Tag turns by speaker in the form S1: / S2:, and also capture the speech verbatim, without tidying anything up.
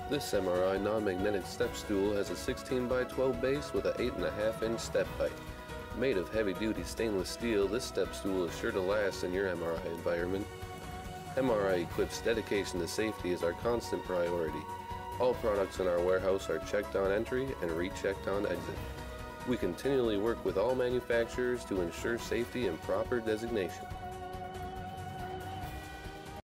S1: This M R I Non-Magnetic Step Stool has a sixteen by twelve base with an eight and a half inch step height. Made of heavy-duty stainless steel, this step stool is sure to last in your M R I environment. M R I Equip's dedication to safety is our constant priority. All products in our warehouse are checked on entry and rechecked on exit. We continually work with all manufacturers to ensure safety and proper designation.